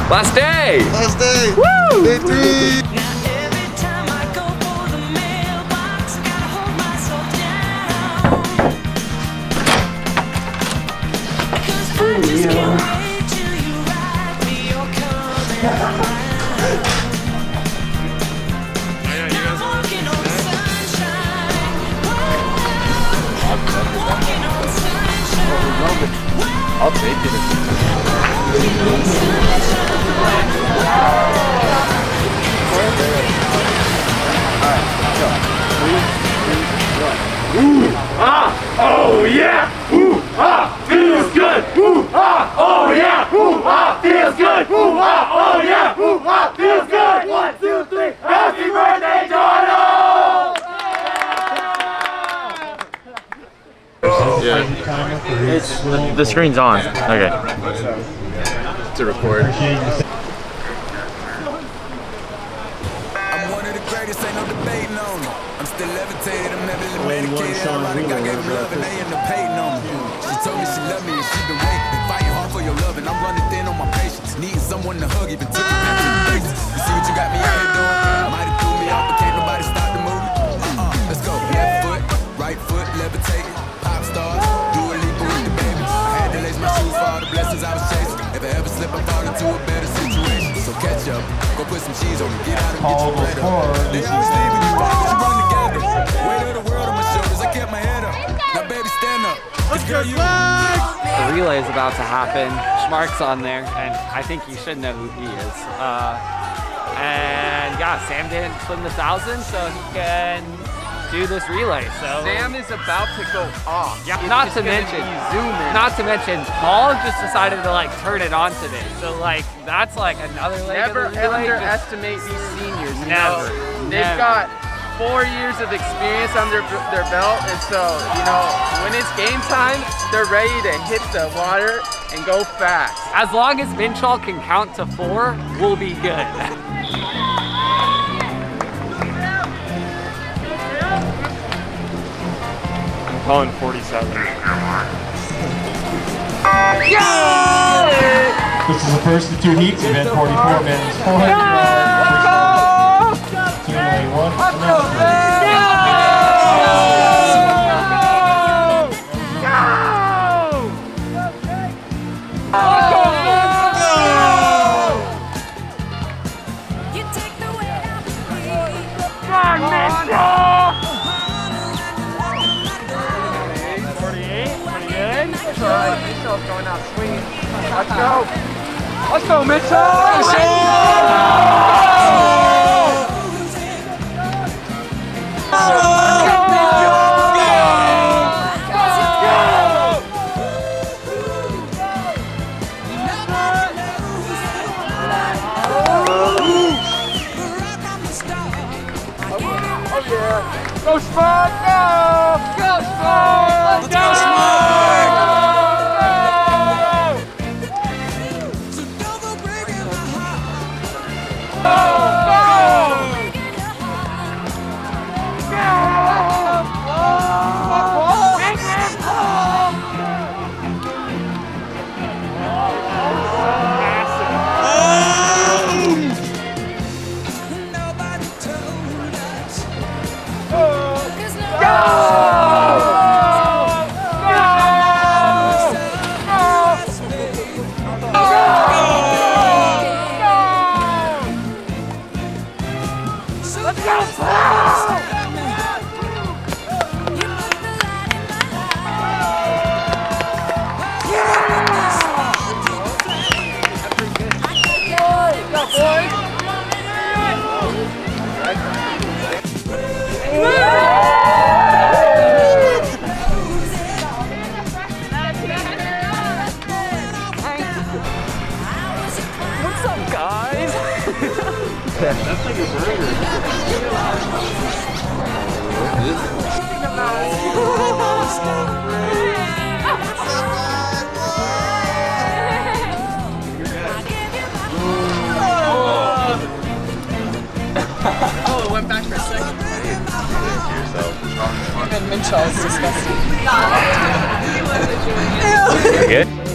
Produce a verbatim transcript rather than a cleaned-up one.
Last day! Last day! Woo! Day three! I'll take it. Ooh, ah, oh yeah, ooh, ah, feels good, ooh, ah, oh yeah, ooh, ah, feels good, ooh, ah, oh yeah, ooh, ah, feels good. One, two, three, happy birthday, Donald! Yeah. It's the, the screen's on. Okay. To record. I'm one of the greatest, ain't no debating on it. I'm still levitated, I'm heavily medicated. A lot of God gave me love and they end up hating on me. She told me she loved me and she been waiting. Been fighting hard for your love and I'm running thin on my patience. Needing someone to hug, even took me back to the basics. You see what you got me out here doing? Might have threw me off, but can't nobody stop the movie. Uh-uh, let's go. Left foot, right foot, levitating. Pop stars, do a leap with the baby. I had to lace my shoes for all the blessings I was chasing. If I ever slip, I fall into a better situation. So catch up, go put some cheese on it, get out and get your bread up. They always leave when you walk, but you run together. Weight of the world on my shoulders, I kept my head up. Now baby, stand up. Let's go, you. The relay is about to happen. Schmark's on there, and I think you should know who he is. Uh, and yeah, Sam didn't swim the thousand, so he can do this relay. So Sam is about to go off. Yeah, it's not to mention, zooming. not to mention, Paul just decided to like turn it on today. So like that's like another leg Never of the relay. underestimate these seniors. You Never. know, they've Never. got four years of experience under their belt, and so you know when it's game time, they're ready to hit the water and go fast. As long as Minchall can count to four, we'll be good. I'm calling forty-seven. This is the first of two heats, event forty-four, men's four hundred dollars. Team A one. Mitchell's going out swinging. Let's go. Let's go, Mitchell! Go Spark! Go! Go Spark! Let's go Spark! That's like a burger. Oh, it went back for a second. Even Minchall is disgusting. You good?